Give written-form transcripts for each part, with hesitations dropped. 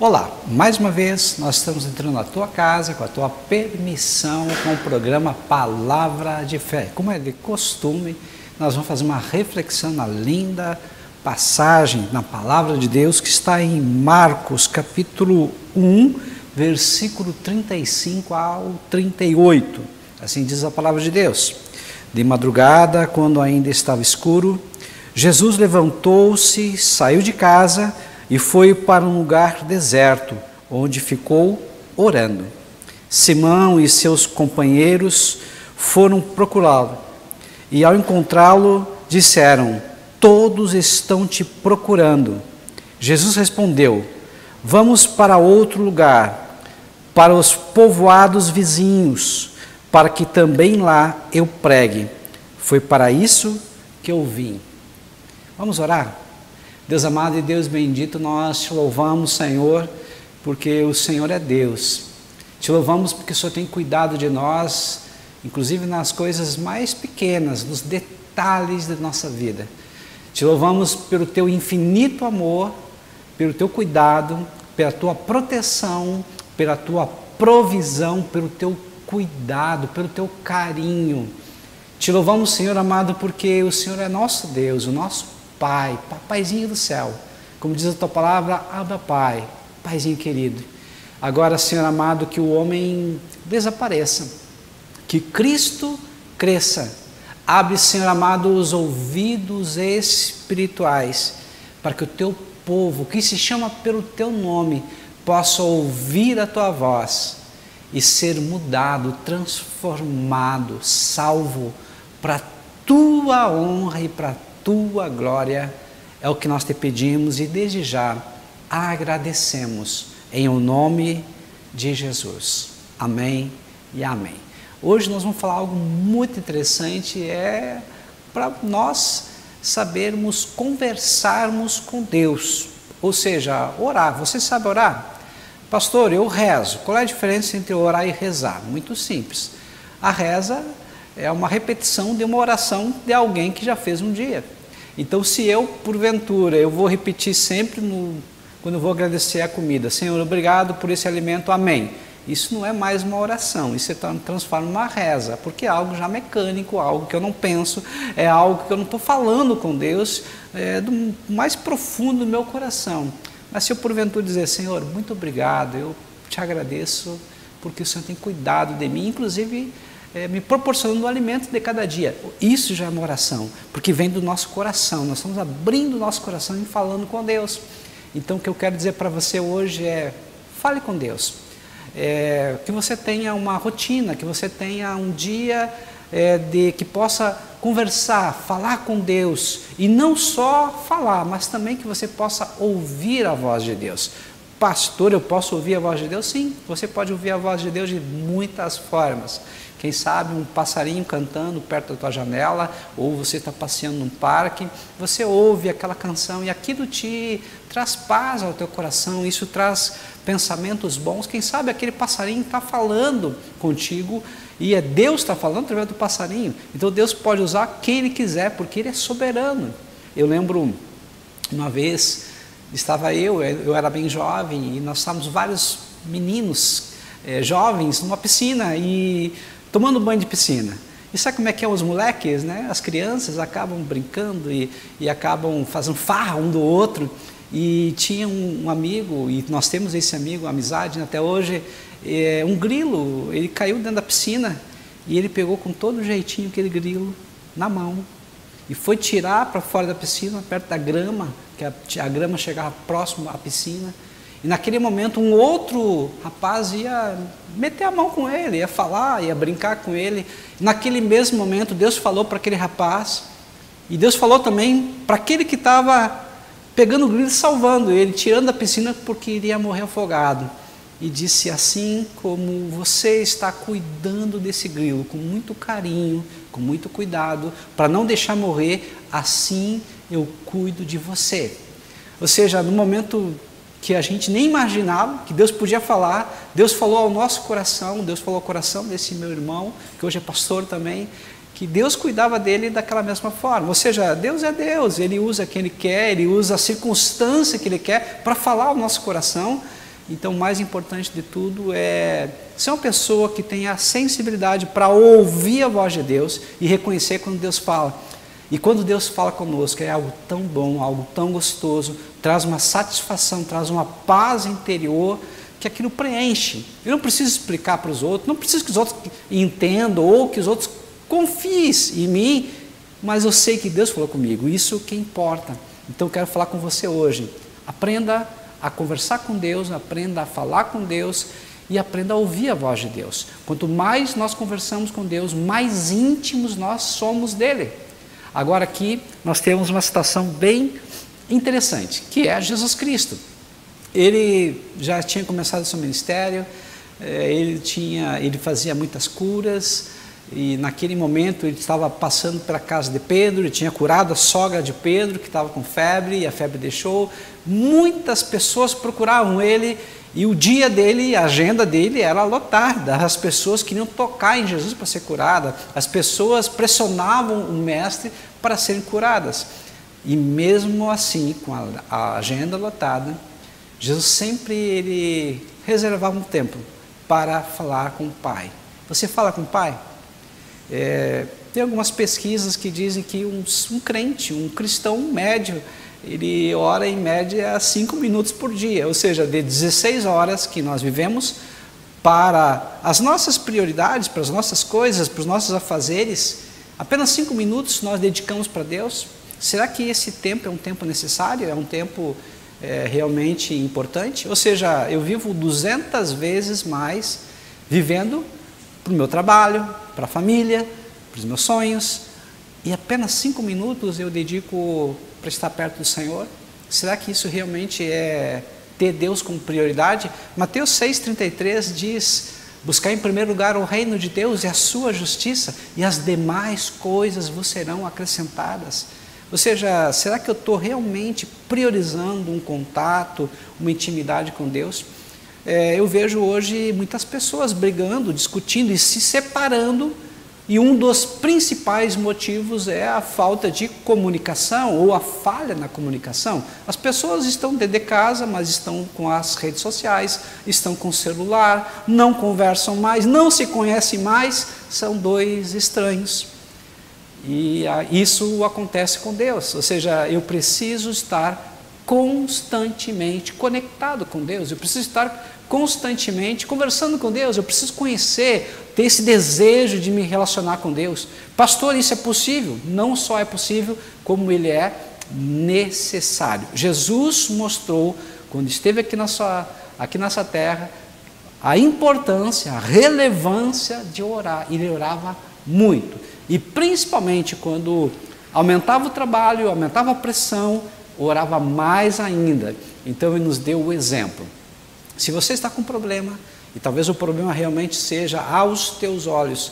Olá, mais uma vez nós estamos entrando na tua casa com a tua permissão com o programa Palavra de Fé. Como é de costume, nós vamos fazer uma reflexão na linda passagem na Palavra de Deus que está em Marcos capítulo 1, versículo 35 ao 38. Assim diz a Palavra de Deus. De madrugada, quando ainda estava escuro, Jesus levantou-se, saiu de casa e foi para um lugar deserto, onde ficou orando. Simão e seus companheiros foram procurá-lo, e ao encontrá-lo, disseram: todos estão te procurando. Jesus respondeu: vamos para outro lugar, para os povoados vizinhos, para que também lá eu pregue. Foi para isso que eu vim. Vamos orar? Deus amado e Deus bendito, nós te louvamos, Senhor, porque o Senhor é Deus. Te louvamos porque o Senhor tem cuidado de nós, inclusive nas coisas mais pequenas, nos detalhes da nossa vida. Te louvamos pelo teu infinito amor, pelo teu cuidado, pela tua proteção, pela tua provisão, pelo teu cuidado, pelo teu carinho. Te louvamos, Senhor amado, porque o Senhor é nosso Deus, o nosso Pai, Papaizinho do céu, como diz a tua palavra, Abba Pai, Paizinho querido. Agora, Senhor amado, que o homem desapareça, que Cristo cresça. Abre, Senhor amado, os ouvidos espirituais, para que o teu povo, que se chama pelo teu nome, possa ouvir a tua voz e ser mudado, transformado, salvo, para a tua honra e para a tua glória. É o que nós te pedimos e desde já agradecemos em o nome de Jesus. Amém e amém. Hoje nós vamos falar algo muito interessante, para nós sabermos conversarmos com Deus, ou seja, orar. Você sabe orar? Pastor, eu rezo. Qual é a diferença entre orar e rezar? Muito simples. A reza é uma repetição de uma oração de alguém que já fez um dia. Então, se eu, porventura, eu vou repetir sempre quando eu vou agradecer a comida: Senhor, obrigado por esse alimento, amém. Isso não é mais uma oração, isso se transforma em uma reza, porque é algo já mecânico, algo que eu não penso, é algo que eu não estou falando com Deus, do mais profundo do meu coração. Mas se eu, porventura, dizer: Senhor, muito obrigado, eu te agradeço, porque o Senhor tem cuidado de mim, inclusive me proporcionando o alimento de cada dia. Isso já é uma oração, porque vem do nosso coração. Nós estamos abrindo o nosso coração e falando com Deus. Então, o que eu quero dizer para você hoje é: fale com Deus. Que você tenha uma rotina, que você tenha um dia que possa conversar, falar com Deus. E não só falar, mas também que você possa ouvir a voz de Deus. Pastor, eu posso ouvir a voz de Deus? Sim, você pode ouvir a voz de Deus de muitas formas. Quem sabe um passarinho cantando perto da tua janela, ou você está passeando num parque, você ouve aquela canção e aquilo te traz paz ao teu coração, isso traz pensamentos bons. Quem sabe aquele passarinho está falando contigo e é Deus que está falando através do passarinho. Então Deus pode usar quem Ele quiser, porque Ele é soberano. Eu lembro uma vez, estava eu era bem jovem, e nós estávamos vários meninos jovens numa piscina e tomando banho de piscina. E sabe como é que é os moleques, né? As crianças acabam brincando e acabam fazendo farra um do outro. E tinha um amigo, e nós temos esse amigo, amizade até hoje, um grilo. Ele caiu dentro da piscina e ele pegou com todo jeitinho aquele grilo na mão e foi tirar para fora da piscina, perto da grama, que a grama chegava próximo à piscina. E naquele momento um outro rapaz ia meter a mão com ele, ia falar, ia brincar com ele. E naquele mesmo momento Deus falou para aquele rapaz, e Deus falou também para aquele que estava pegando o grilo e salvando ele, tirando da piscina porque iria morrer afogado. E disse: assim como você está cuidando desse grilo com muito carinho, com muito cuidado, para não deixar morrer, assim eu cuido de você. Ou seja, no momento que a gente nem imaginava que Deus podia falar, Deus falou ao nosso coração, Deus falou ao coração desse meu irmão, que hoje é pastor também, que Deus cuidava dele daquela mesma forma. Ou seja, Deus é Deus, Ele usa quem Ele quer, Ele usa a circunstância que Ele quer para falar ao nosso coração. Então, o mais importante de tudo é ser uma pessoa que tenha a sensibilidade para ouvir a voz de Deus e reconhecer quando Deus fala. E quando Deus fala conosco, é algo tão bom, algo tão gostoso, traz uma satisfação, traz uma paz interior, que aquilo preenche. Eu não preciso explicar para os outros, não preciso que os outros entendam ou que os outros confiem em mim, mas eu sei que Deus falou comigo, isso que importa. Então eu quero falar com você hoje. Aprenda a conversar com Deus, aprenda a falar com Deus e aprenda a ouvir a voz de Deus. Quanto mais nós conversamos com Deus, mais íntimos nós somos dele. Agora aqui nós temos uma situação bem interessante, que é Jesus Cristo. Ele já tinha começado o seu ministério, ele fazia muitas curas, e naquele momento ele estava passando pela casa de Pedro, ele tinha curado a sogra de Pedro, que estava com febre, e a febre deixou. Muitas pessoas procuravam ele, e o dia dele, a agenda dele era lotada. As pessoas queriam tocar em Jesus para ser curada, as pessoas pressionavam o mestre para serem curadas. E mesmo assim, com a agenda lotada, Jesus sempre ele reservava um tempo para falar com o Pai. Você fala com o Pai? Tem algumas pesquisas que dizem que um crente, um cristão médio, ele ora em média 5 minutos por dia, ou seja, de 16 horas que nós vivemos para as nossas prioridades, para as nossas coisas, para os nossos afazeres, apenas 5 minutos nós dedicamos para Deus. Será que esse tempo é um tempo necessário? É um tempo realmente importante? Ou seja, eu vivo 200 vezes mais vivendo para o meu trabalho, para a família, para os meus sonhos, e apenas 5 minutos eu dedico para estar perto do Senhor? Será que isso realmente é ter Deus como prioridade? Mateus 6,33 diz: buscar em primeiro lugar o reino de Deus e a sua justiça, e as demais coisas vos serão acrescentadas. Ou seja, será que eu estou realmente priorizando um contato, uma intimidade com Deus? Eu vejo hoje muitas pessoas brigando, discutindo e se separando, e um dos principais motivos é a falta de comunicação ou a falha na comunicação. As pessoas estão dentro de casa, mas estão com as redes sociais, estão com o celular, não conversam mais, não se conhecem mais, são dois estranhos. E isso acontece com Deus, ou seja, eu preciso estar constantemente conectado com Deus, eu preciso estar constantemente conversando com Deus, eu preciso conhecer, ter esse desejo de me relacionar com Deus. Pastor, isso é possível? Não só é possível, como ele é necessário. Jesus mostrou, quando esteve aqui nessa terra, a importância, a relevância de orar. Ele orava muito, e principalmente quando aumentava o trabalho, aumentava a pressão, orava mais ainda. Então ele nos deu o exemplo. Se você está com um problema, e talvez o problema realmente seja aos teus olhos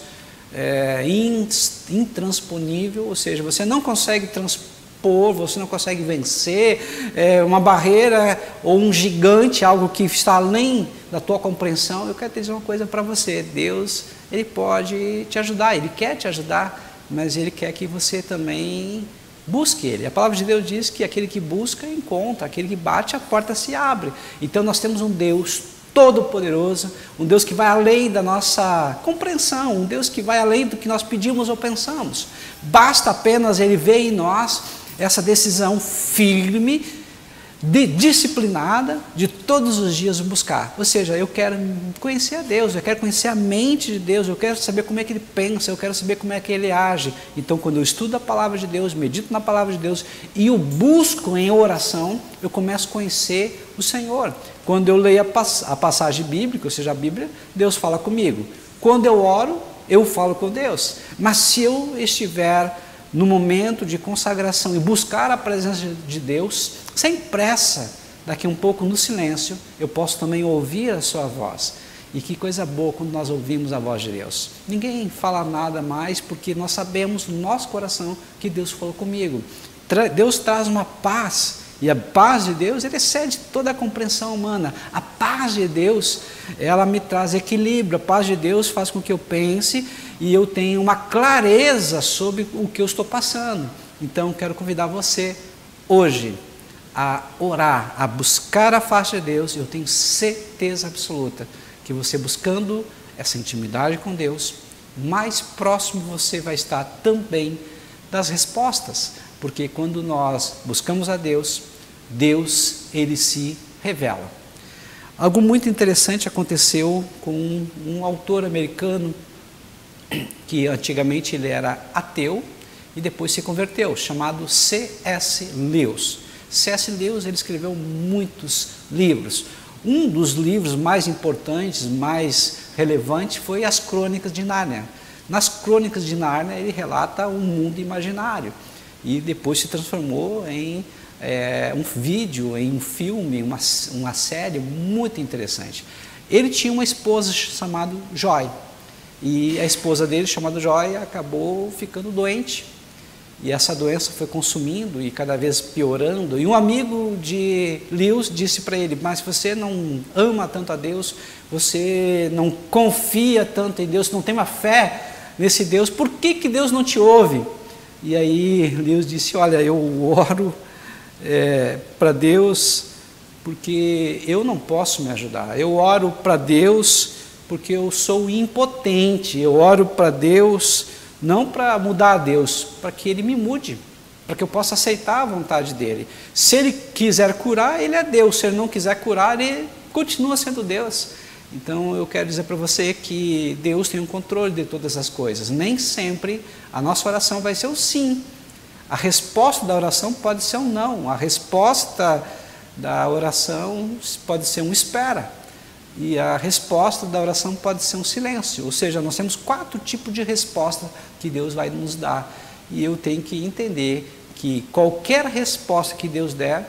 intransponível, ou seja, você não consegue transpor, você não consegue vencer, uma barreira ou um gigante, algo que está além da tua compreensão, eu quero te dizer uma coisa para você: Deus, Ele pode te ajudar, Ele quer te ajudar, mas Ele quer que você também busque Ele. A palavra de Deus diz que aquele que busca, encontra, aquele que bate, a porta se abre. Então nós temos um Deus todo-poderoso, um Deus que vai além da nossa compreensão, um Deus que vai além do que nós pedimos ou pensamos. Basta apenas Ele ver em nós essa decisão firme, disciplinada, de todos os dias buscar. Ou seja, eu quero conhecer a Deus, eu quero conhecer a mente de Deus, eu quero saber como é que Ele pensa, eu quero saber como é que Ele age. Então, quando eu estudo a palavra de Deus, medito na palavra de Deus e o busco em oração, eu começo a conhecer o Senhor. Quando eu leio a passagem bíblica, ou seja, a Bíblia, Deus fala comigo. Quando eu oro, eu falo com Deus. Mas se eu estiver no momento de consagração e buscar a presença de Deus, sem pressa, daqui um pouco no silêncio, eu posso também ouvir a sua voz. E que coisa boa quando nós ouvimos a voz de Deus. Ninguém fala nada mais, porque nós sabemos no nosso coração que Deus falou comigo. Deus traz uma paz, e a paz de Deus, ele excede toda a compreensão humana. A paz de Deus, ela me traz equilíbrio. A paz de Deus faz com que eu pense e eu tenha uma clareza sobre o que eu estou passando. Então, quero convidar você hoje a orar, a buscar a face de Deus, eu tenho certeza absoluta que você buscando essa intimidade com Deus, mais próximo você vai estar também das respostas, porque quando nós buscamos a Deus, Deus, Ele se revela. Algo muito interessante aconteceu com um autor americano, que antigamente ele era ateu e depois se converteu, chamado C.S. Lewis. C.S. Lewis, ele escreveu muitos livros. Um dos livros mais importantes, mais relevantes, foi As Crônicas de Nárnia. Nas Crônicas de Nárnia, ele relata um mundo imaginário e depois se transformou em um vídeo, em um filme, uma série muito interessante. Ele tinha uma esposa chamada Joy, e a esposa dele, chamada Joy, acabou ficando doente, e essa doença foi consumindo e cada vez piorando, e um amigo de Lewis disse para ele: mas você não ama tanto a Deus, você não confia tanto em Deus, não tem uma fé nesse Deus, por que Deus não te ouve? E aí Lewis disse: olha, eu oro para Deus porque eu não posso me ajudar, eu oro para Deus porque eu sou impotente, eu oro para Deus não para mudar a Deus, para que Ele me mude, para que eu possa aceitar a vontade dEle. Se Ele quiser curar, Ele é Deus, se Ele não quiser curar, Ele continua sendo Deus. Então eu quero dizer para você que Deus tem um controle de todas as coisas, nem sempre a nossa oração vai ser o sim, a resposta da oração pode ser um não, a resposta da oração pode ser um espera, e a resposta da oração pode ser um silêncio. Ou seja, nós temos 4 tipos de resposta que Deus vai nos dar, e eu tenho que entender que qualquer resposta que Deus der,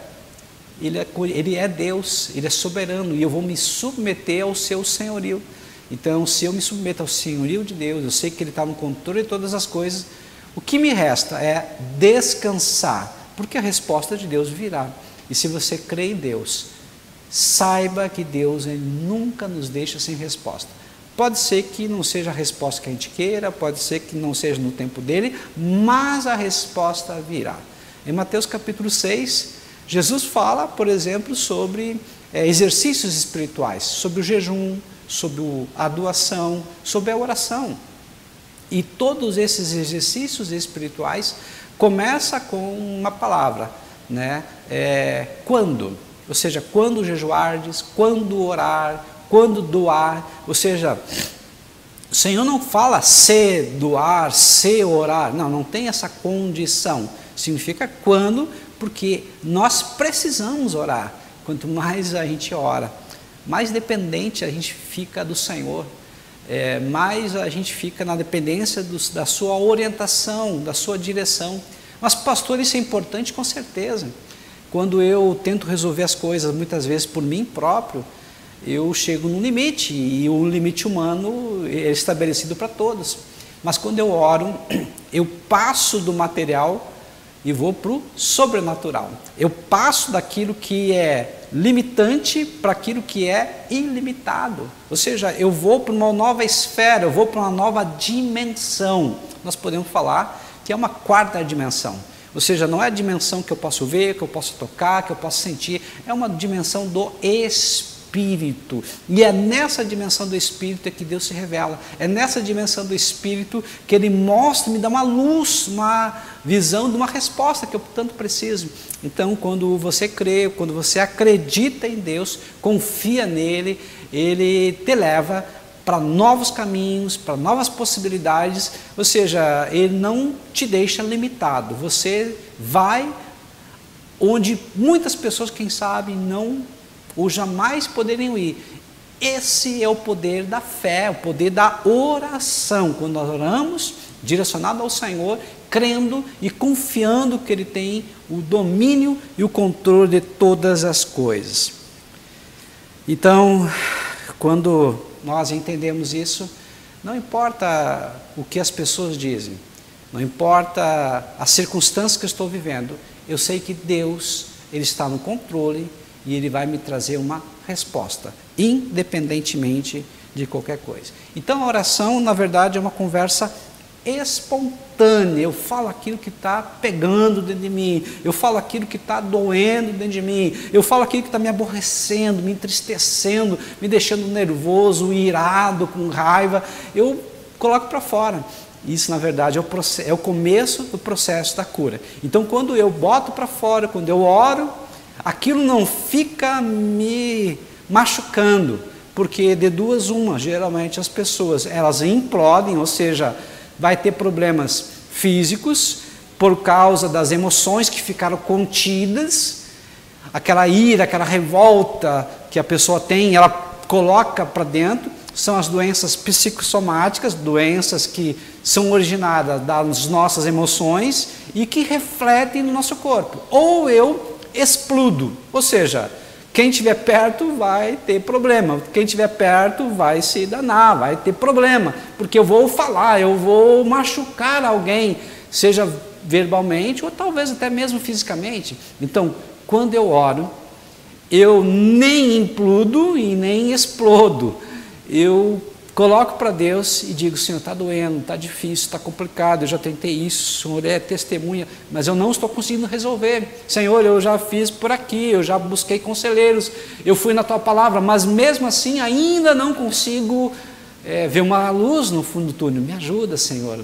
Ele é Deus, Ele é soberano, e eu vou me submeter ao seu senhorio. Então, se eu me submeto ao senhorio de Deus, eu sei que Ele está no controle de todas as coisas, o que me resta é descansar, porque a resposta de Deus virá. E se você crê em Deus, saiba que Deus nunca nos deixa sem resposta. Pode ser que não seja a resposta que a gente queira, pode ser que não seja no tempo dele, mas a resposta virá. Em Mateus capítulo 6, Jesus fala, por exemplo, sobre exercícios espirituais, sobre o jejum, sobre a doação, sobre a oração. E todos esses exercícios espirituais começam com uma palavra, né? Quando? Ou seja, quando jejuardes, quando orar, quando doar. Ou seja, o Senhor não fala se doar, se orar. Não, não tem essa condição. Significa quando, porque nós precisamos orar. Quanto mais a gente ora, mais dependente a gente fica do Senhor. Mais a gente fica na dependência da sua orientação, da sua direção. Mas pastor, isso é importante com certeza. Quando eu tento resolver as coisas muitas vezes por mim próprio, eu chego num limite, e o limite humano é estabelecido para todos. Mas quando eu oro, eu passo do material e vou para o sobrenatural. Eu passo daquilo que é limitante para aquilo que é ilimitado. Ou seja, eu vou para uma nova esfera, eu vou para uma nova dimensão. Nós podemos falar que é uma 4ª dimensão. Ou seja, não é a dimensão que eu posso ver, que eu posso tocar, que eu posso sentir, é uma dimensão do Espírito. E é nessa dimensão do Espírito que Deus se revela. É nessa dimensão do Espírito que Ele mostra, me dá uma luz, uma visão de uma resposta que eu tanto preciso. Então, quando você crê, quando você acredita em Deus, confia nele, Ele te leva para novos caminhos, para novas possibilidades. Ou seja, Ele não te deixa limitado. Você vai onde muitas pessoas, quem sabe, não ou jamais poderiam ir. Esse é o poder da fé, o poder da oração. Quando nós oramos, direcionado ao Senhor, crendo e confiando que Ele tem o domínio e o controle de todas as coisas. Então, quando nós entendemos isso, não importa o que as pessoas dizem, não importa as circunstâncias que eu estou vivendo, eu sei que Deus, Ele está no controle e Ele vai me trazer uma resposta, independentemente de qualquer coisa. Então a oração, na verdade, é uma conversa espontânea. Eu falo aquilo que está pegando dentro de mim, eu falo aquilo que está doendo dentro de mim, eu falo aquilo que está me aborrecendo, me entristecendo, me deixando nervoso, irado, com raiva, eu coloco para fora. Isso, na verdade, é o começo do processo da cura. Então, quando eu boto para fora, quando eu oro, aquilo não fica me machucando, porque de duas uma, geralmente as pessoas, elas implodem, ou seja, vai ter problemas físicos por causa das emoções que ficaram contidas, aquela ira, aquela revolta que a pessoa tem, ela coloca para dentro. São as doenças psicossomáticas, doenças que são originadas das nossas emoções e que refletem no nosso corpo. Ou eu explodo, ou seja, quem estiver perto vai ter problema, quem estiver perto vai se danar, vai ter problema, porque eu vou falar, eu vou machucar alguém, seja verbalmente ou talvez até mesmo fisicamente. Então, quando eu oro, eu nem implodo e nem explodo. Eu coloco para Deus e digo: Senhor, está doendo, está difícil, está complicado, eu já tentei isso, o Senhor é testemunha, mas eu não estou conseguindo resolver. Senhor, eu já fiz por aqui, eu já busquei conselheiros, eu fui na Tua palavra, mas mesmo assim ainda não consigo ver uma luz no fundo do túnel. Me ajuda, Senhor,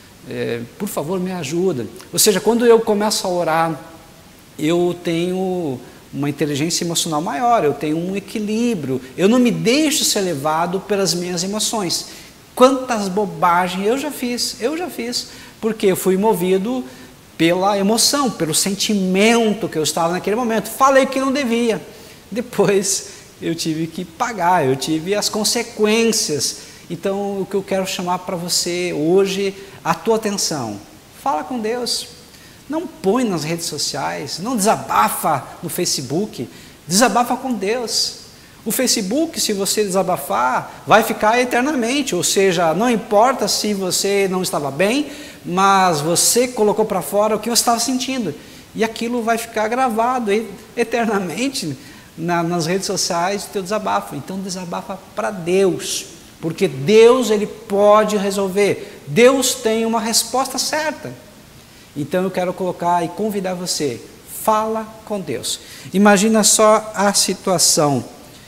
por favor, me ajuda. Ou seja, quando eu começo a orar, eu tenho uma inteligência emocional maior, eu tenho um equilíbrio, eu não me deixo ser levado pelas minhas emoções. Quantas bobagens eu já fiz, porque eu fui movido pela emoção, pelo sentimento que eu estava naquele momento. Falei que não devia, depois eu tive que pagar, eu tive as consequências. Então, o que eu quero chamar para você hoje, a tua atenção: fala com Deus. Não põe nas redes sociais, não desabafa no Facebook, desabafa com Deus. O Facebook, se você desabafar, vai ficar eternamente, ou seja, não importa se você não estava bem, mas você colocou para fora o que você estava sentindo, e aquilo vai ficar gravado eternamente nas redes sociais, o teu desabafo. Então desabafa para Deus, porque Deus, Ele pode resolver, Deus tem uma resposta certa. Então eu quero colocar e convidar você: fala com Deus. Imagina só a situação.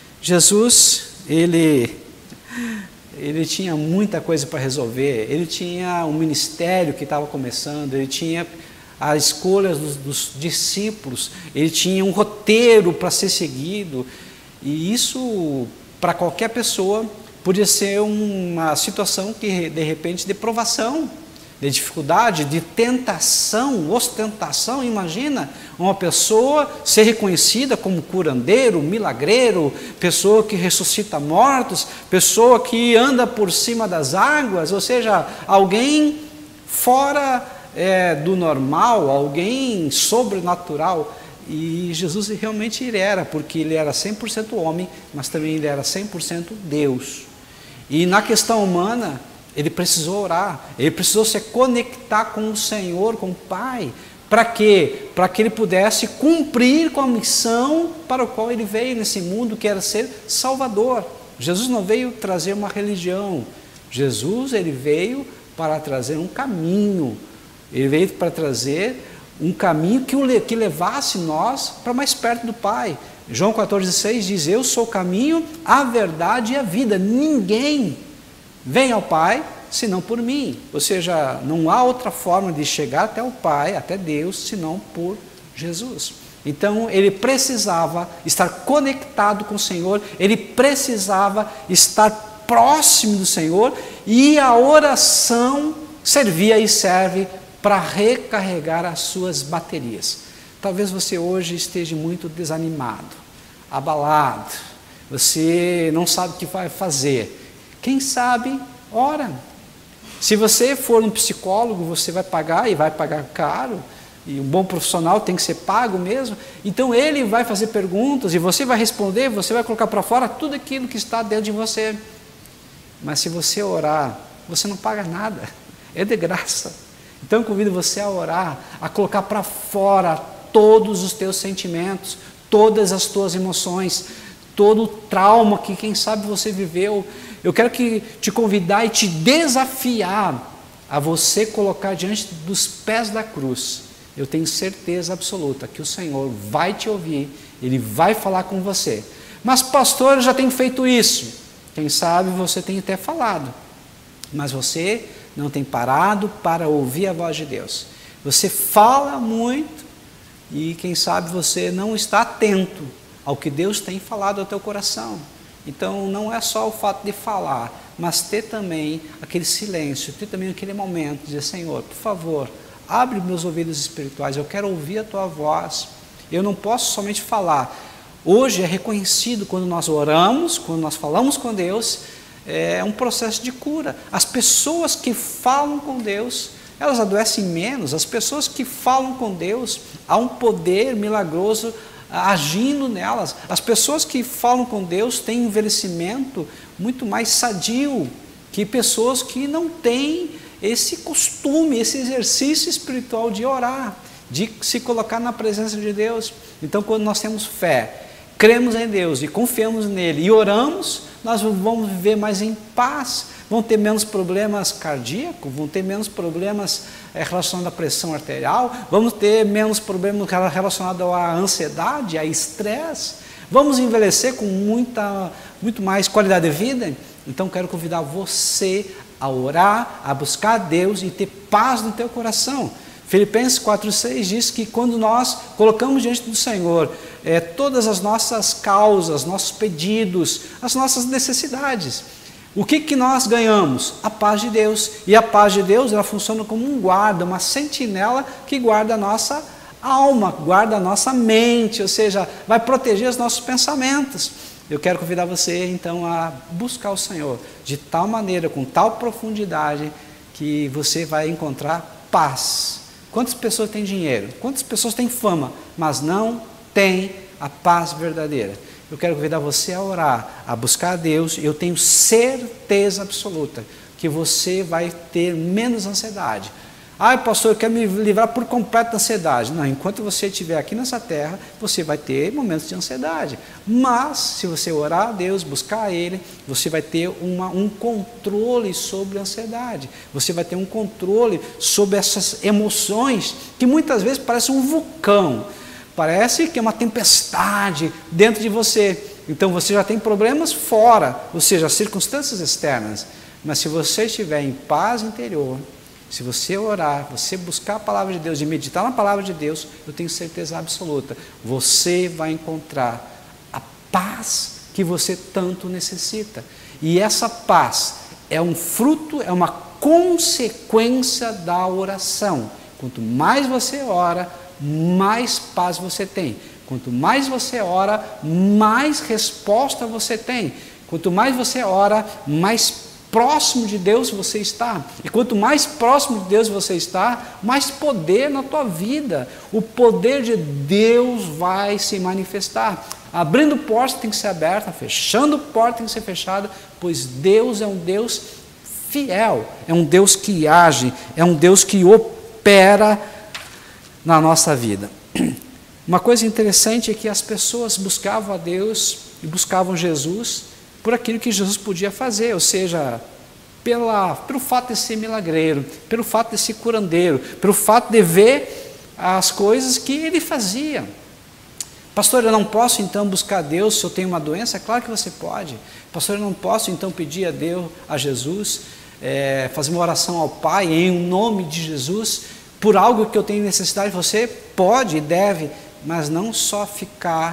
Jesus, ele tinha muita coisa para resolver, ele tinha um ministério que estava começando, ele tinha a escolha dos discípulos, ele tinha um roteiro para ser seguido, e isso para qualquer pessoa podia ser uma situação que de repente de provação, de dificuldade, de tentação, ostentação. Imagina uma pessoa ser reconhecida como curandeiro, milagreiro, pessoa que ressuscita mortos, pessoa que anda por cima das águas, ou seja, alguém fora do normal, alguém sobrenatural. E Jesus realmente ele era, porque ele era 100% homem, mas também ele era 100% Deus. E na questão humana, ele precisou orar, ele precisou se conectar com o Senhor, com o Pai. Para quê? Para que ele pudesse cumprir com a missão para a qual ele veio nesse mundo, que era ser Salvador. Jesus não veio trazer uma religião, Jesus ele veio para trazer um caminho, ele veio para trazer um caminho que levasse nós para mais perto do Pai. João 14,6 diz: eu sou o caminho, a verdade e a vida, ninguém vem ao Pai senão por mim. Ou seja, não há outra forma de chegar até o Pai, até Deus, senão por Jesus. Então ele precisava estar conectado com o Senhor, ele precisava estar próximo do Senhor, e a oração servia e serve para recarregar as suas baterias. Talvez você hoje esteja muito desanimado, abalado, você não sabe o que vai fazer. Quem sabe, ora. Se você for um psicólogo, você vai pagar, e vai pagar caro, e um bom profissional tem que ser pago mesmo. Então ele vai fazer perguntas, e você vai responder, você vai colocar para fora tudo aquilo que está dentro de você. Mas se você orar, você não paga nada, é de graça. Então eu convido você a orar, a colocar para fora todos os teus sentimentos, todas as tuas emoções, todo o trauma que quem sabe você viveu. Eu quero te convidar e te desafiar a você colocar diante dos pés da cruz, eu tenho certeza absoluta que o Senhor vai te ouvir, Ele vai falar com você. Mas pastor, eu já tenho feito isso. Quem sabe você tem até falado, mas você não tem parado para ouvir a voz de Deus. Você fala muito e quem sabe você não está atento ao que Deus tem falado ao teu coração. Então não é só o fato de falar, mas ter também aquele silêncio, ter também aquele momento de dizer, Senhor, por favor, abre meus ouvidos espirituais, eu quero ouvir a tua voz. Eu não posso somente falar. Hoje é reconhecido quando nós oramos, quando nós falamos com Deus, é um processo de cura. As pessoas que falam com Deus, elas adoecem menos. As pessoas que falam com Deus, há um poder milagroso agindo nelas. As pessoas que falam com Deus têm um envelhecimento muito mais sadio que pessoas que não têm esse costume, esse exercício espiritual de orar, de se colocar na presença de Deus. Então, quando nós temos fé, cremos em Deus e confiamos nele e oramos, nós vamos viver mais em paz, vão ter menos problemas cardíacos, vão ter menos problemas relacionados à pressão arterial, vamos ter menos problemas relacionados à ansiedade, a estresse, vamos envelhecer com muito mais qualidade de vida. Então quero convidar você a orar, a buscar a Deus e ter paz no teu coração. Filipenses 4,6 diz que quando nós colocamos diante do Senhor todas as nossas causas, nossos pedidos, as nossas necessidades, o que nós ganhamos? A paz de Deus. E a paz de Deus, ela funciona como um guarda, uma sentinela que guarda a nossa alma, guarda a nossa mente, ou seja, vai proteger os nossos pensamentos. Eu quero convidar você então a buscar o Senhor de tal maneira, com tal profundidade, que você vai encontrar paz. Quantas pessoas têm dinheiro? Quantas pessoas têm fama, mas não têm a paz verdadeira? Eu quero convidar você a orar, a buscar a Deus. Eu tenho certeza absoluta que você vai ter menos ansiedade. Ai, pastor, eu quero me livrar por completo da ansiedade. Não, enquanto você estiver aqui nessa terra, você vai ter momentos de ansiedade. Mas, se você orar a Deus, buscar a Ele, você vai ter um controle sobre a ansiedade. Você vai ter um controle sobre essas emoções que muitas vezes parecem um vulcão. Parece que é uma tempestade dentro de você. Então você já tem problemas fora, ou seja, circunstâncias externas. Mas se você estiver em paz interior, se você orar, você buscar a palavra de Deus e meditar na palavra de Deus, eu tenho certeza absoluta, você vai encontrar a paz que você tanto necessita. E essa paz é um fruto, é uma consequência da oração. Quanto mais você ora, mais paz você tem. Quanto mais você ora, mais resposta você tem. Quanto mais você ora, mais próximo de Deus você está. E quanto mais próximo de Deus você está, mais poder na tua vida. O poder de Deus vai se manifestar. Abrindo portas tem que ser aberta, fechando portas tem que ser fechada, pois Deus é um Deus fiel, é um Deus que age, é um Deus que opera na nossa vida. Uma coisa interessante é que as pessoas buscavam a Deus e buscavam Jesus por aquilo que Jesus podia fazer, ou seja, pelo fato de ser milagreiro, pelo fato de ser curandeiro, pelo fato de ver as coisas que ele fazia. Pastor, eu não posso então buscar a Deus se eu tenho uma doença? É claro que você pode. Pastor, eu não posso então pedir a Deus, a Jesus, fazer uma oração ao Pai em nome de Jesus, por algo que eu tenho necessidade? Você pode e deve, mas não só ficar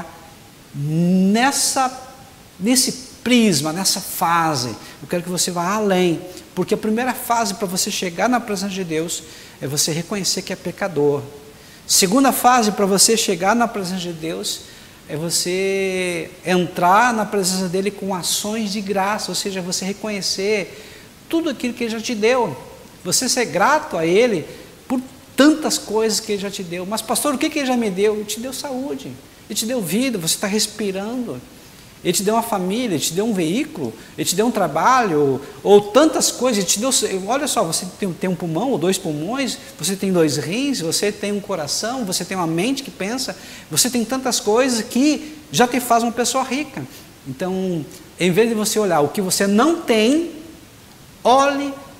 nesse prisma, nessa fase. Eu quero que você vá além, porque a primeira fase para você chegar na presença de Deus é você reconhecer que é pecador. Segunda fase para você chegar na presença de Deus é você entrar na presença dele com ações de graça, ou seja, você reconhecer tudo aquilo que ele já te deu, você ser grato a ele por tantas coisas que ele já te deu. Mas pastor, o que ele já me deu? Ele te deu saúde, ele te deu vida, você está respirando. Ele te deu uma família, ele te deu um veículo, ele te deu um trabalho, ou tantas coisas, ele te deu, olha só, você tem um pulmão ou 2 pulmões, você tem 2 rins, você tem um coração, você tem uma mente que pensa, você tem tantas coisas que já te faz uma pessoa rica. Então, em vez de você olhar o que você não tem, olhe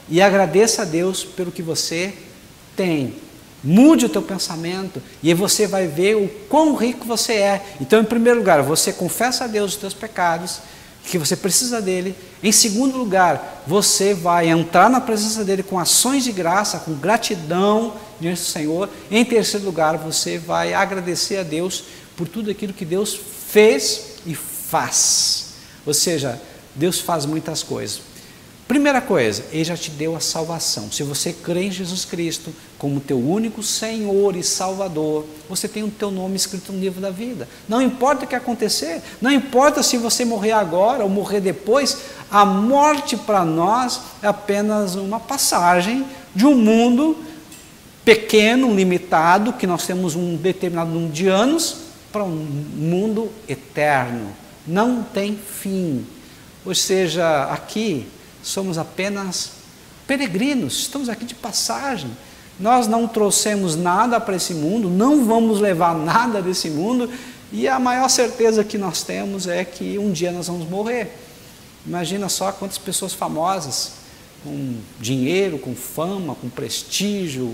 e agradeça a Deus pelo que você tem. Mude o teu pensamento e aí você vai ver o quão rico você é. Então, em primeiro lugar, você confessa a Deus os teus pecados, que você precisa dele. Em segundo lugar, você vai entrar na presença dele com ações de graça, com gratidão diante do Senhor. Em terceiro lugar, você vai agradecer a Deus por tudo aquilo que Deus fez e faz. Ou seja, Deus faz muitas coisas. Primeira coisa, Ele já te deu a salvação. Se você crê em Jesus Cristo como teu único Senhor e Salvador, você tem o teu nome escrito no livro da vida. Não importa o que acontecer, não importa se você morrer agora ou morrer depois, a morte para nós é apenas uma passagem de um mundo pequeno, limitado, que nós temos um determinado número de anos, para um mundo eterno. Não tem fim. Ou seja, aqui somos apenas peregrinos, estamos aqui de passagem. Nós não trouxemos nada para esse mundo, não vamos levar nada desse mundo, e a maior certeza que nós temos é que um dia nós vamos morrer. Imagina só quantas pessoas famosas, com dinheiro, com fama, com prestígio,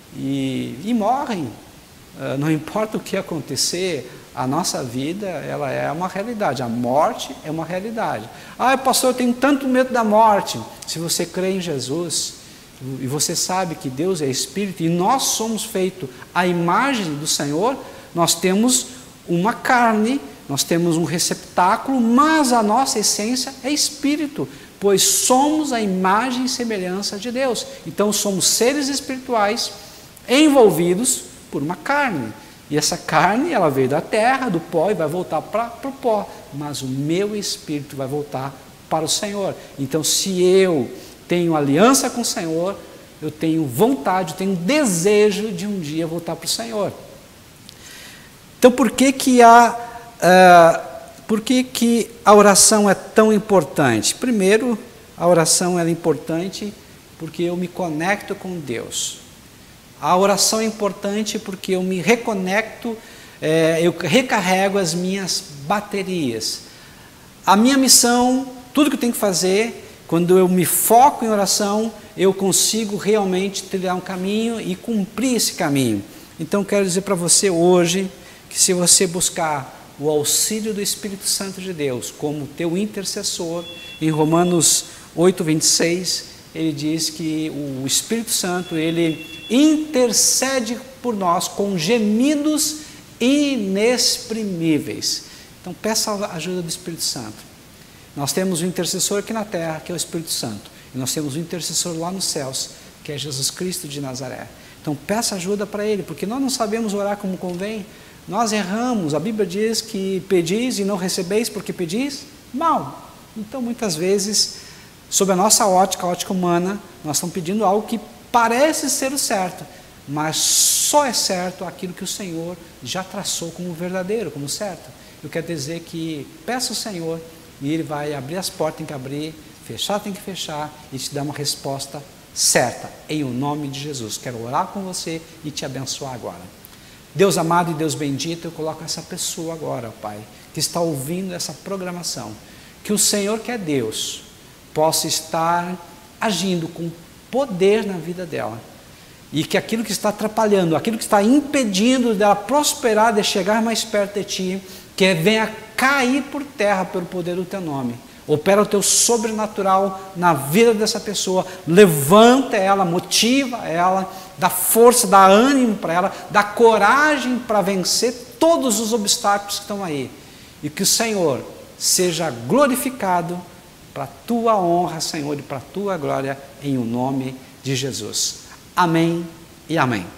e morrem. Não importa o que acontecer, a nossa vida, ela é uma realidade. A morte é uma realidade. Pastor, eu tenho tanto medo da morte. Se você crê em Jesus, e você sabe que Deus é Espírito, e nós somos feitos à imagem do Senhor, nós temos uma carne, nós temos um receptáculo, mas a nossa essência é Espírito, pois somos a imagem e semelhança de Deus. Então somos seres espirituais envolvidos por uma carne. E essa carne, ela veio da terra, do pó, e vai voltar para o pó. Mas o meu espírito vai voltar para o Senhor. Então, se eu tenho aliança com o Senhor, eu tenho vontade, eu tenho desejo de um dia voltar para o Senhor. Então, por que a oração é tão importante? Primeiro, a oração é importante porque eu me conecto com Deus. A oração é importante porque eu me reconecto, eu recarrego as minhas baterias. A minha missão, tudo que eu tenho que fazer, quando eu me foco em oração, eu consigo realmente trilhar um caminho e cumprir esse caminho. Então, quero dizer para você hoje, que se você buscar o auxílio do Espírito Santo de Deus como teu intercessor, em Romanos 8:26, ele diz que o Espírito Santo, ele intercede por nós com gemidos inexprimíveis. Então peça a ajuda do Espírito Santo. Nós temos um intercessor aqui na terra, que é o Espírito Santo, e nós temos um intercessor lá nos céus, que é Jesus Cristo de Nazaré. Então peça ajuda para Ele, porque nós não sabemos orar como convém, nós erramos. A Bíblia diz que pedis e não recebeis porque pedis mal. Então muitas vezes, sob a nossa ótica, a ótica humana, nós estamos pedindo algo que parece ser o certo, mas só é certo aquilo que o Senhor já traçou como verdadeiro, como certo. Eu quero dizer que peça ao Senhor e Ele vai abrir as portas, tem que abrir, fechar tem que fechar e te dar uma resposta certa, em o nome de Jesus. Quero orar com você e te abençoar agora. Deus amado e Deus bendito, eu coloco essa pessoa agora, Pai, que está ouvindo essa programação, que o Senhor, que é Deus, possa estar agindo com poder na vida dela, e que aquilo que está atrapalhando, aquilo que está impedindo dela prosperar, de chegar mais perto de Ti, que venha cair por terra pelo poder do Teu nome. Opera o Teu sobrenatural na vida dessa pessoa, levanta ela, motiva ela, dá força, dá ânimo para ela, dá coragem para vencer todos os obstáculos que estão aí, e que o Senhor seja glorificado para a Tua honra, Senhor, e para a Tua glória, em o nome de Jesus. Amém e amém.